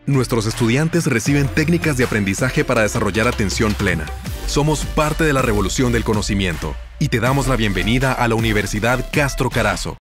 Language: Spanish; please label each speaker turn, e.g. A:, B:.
A: Nuestros estudiantes reciben técnicas de aprendizaje para desarrollar atención plena. Somos parte de la revolución del conocimiento y te damos la bienvenida a la Universidad Castro Carazo.